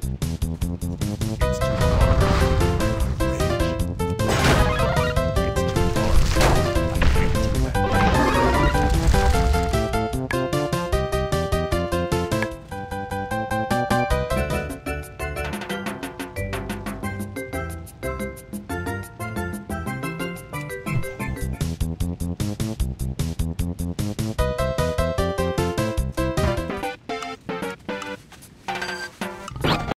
It's too far. Rage. It's too far. I can't do that.